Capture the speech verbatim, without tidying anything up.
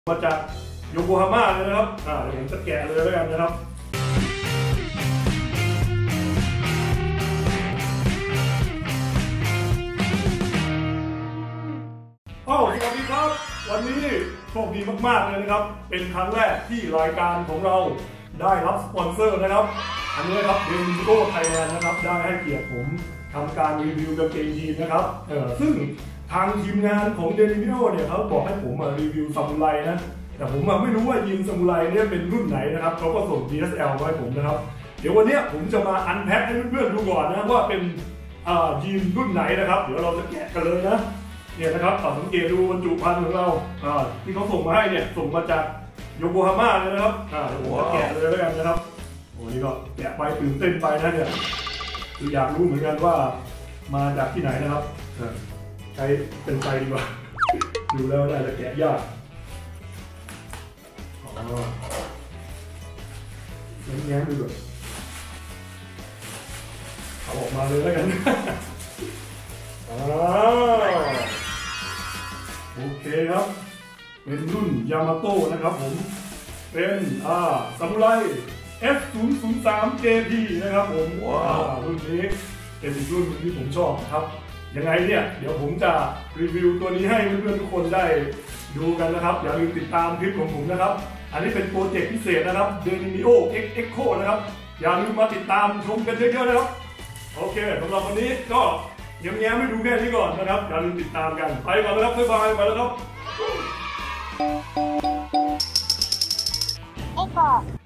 มาจากโยโกฮาม่าเลยนะครับอ่าเดี๋ยวผมจะแกะเลยแล้วกันนะครับอ้าวสวัสดีครับวันนี้โชคดีมากๆเลยนะครับเป็นครั้งแรกที่รายการของเราได้รับสปอนเซอร์นะครับอันนี้ครับเดนิโก้ไทยแลนด์นะครับได้ให้เกียรติผมทำการรีวิวกางเกงยีนนะครับเออซึ่งทางทีมงานของเดนิโก้เนี่ยเขาบอกให้ผมมารีวิวซามูไรนะแต่ผมไม่รู้ว่ายีนซามูไรเนี่ยเป็นรุ่นไหนนะครับเขาก็ส่ง ดี เอส แอล มาให้ผมนะครับเดี๋ยววันนี้ผมจะมาอันแพ็คให้เพื่อนๆดูก่อนนะว่าเป็นยีนรุ่นไหนนะครับเดี๋ยวเราจะแกะกันเลยนะเนี่ยนะครับสังเกตดูบรรจุภัณฑ์ของเราที่เขาส่งมาให้เนี่ยส่งมาจากโยโกฮาม่าเลยนะครับเดี๋ยวผมจะแกะเลยแล้วกันนะครับโอ้นี่ก็แกะไปตื่นเต้นไปนะเนี่ยคืออยากรู้เหมือนกันว่ามาจากที่ไหนนะครับใช้เป็นไฟดีกว่าดูแล้วน่าจะแกะยากแง้มๆดูเลยเอาออกมาเลยแล้วกันโอเคครับเป็นรุ่นยามาโต้นะครับผมเป็นอ่าซามูไร เอฟ ศูนย์ ศูนย์ สาม เจ พี นะครับผมว้าวรุ่นนี้เป็นอีกรุ่นที่ผมชอบครับยังไงเนี่ยเดี๋ยวผมจะรีวิวตัวนี้ให้เพื่อนๆทุกคนได้ดูกันนะครับอย่าลืมติดตามคลิปของผมนะครับอันนี้เป็นโปรเจกต์พิเศษนะครับ Denimio X Echo นะครับอย่าลืมมาติดตามชมกันเยอะๆนะครับโอเคสำหรับวันนี้ก็แง้มๆไม่ดูแค่นี้ก่อนนะครับอย่าลืมติดตามกันไปก่อนนะครับบ๊ายบายไปแล้วครับ